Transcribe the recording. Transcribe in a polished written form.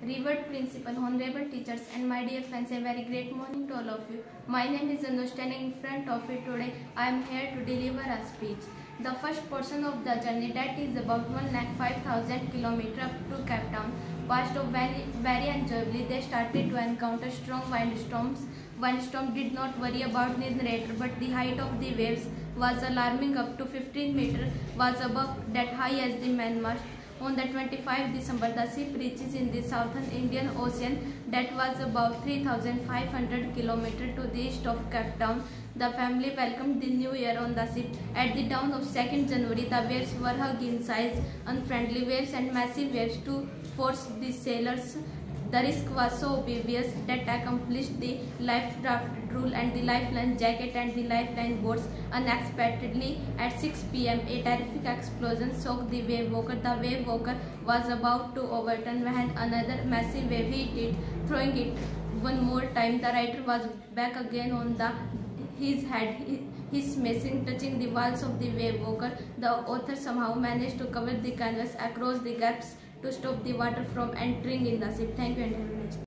Revered Principal, Honorable Teachers and my dear friends, a very great morning to all of you. My name is Anu. Standing in front of you today, I am here to deliver a speech. The first portion of the journey, that is about 1,05,000 km up to Cape Town, passed off very enjoyably. They started to encounter strong windstorms. Windstorm did not worry about the narrator, but the height of the waves was alarming. Up to 15 meters was above that high as the mainmast. On the 25th December, the ship reaches in the southern Indian Ocean, that was about 3,500 km to the east of Cape Town. The family welcomed the new year on the ship. At the dawn of 2nd January, the waves were hug in size, unfriendly waves and massive waves to force the sailors. The risk was so obvious that accomplished the life raft rule and the lifeline jacket and the lifeline boats. Unexpectedly, at 6 p.m., a terrific explosion shocked the wave walker. The wave walker was about to overturn when another massive wave hit it, throwing it one more time. The writer was back again on his head, his smashing touching the walls of the wave walker. The author somehow managed to cover the canvas across the gaps to stop the water from entering in the ship. Thank you and have a nice day.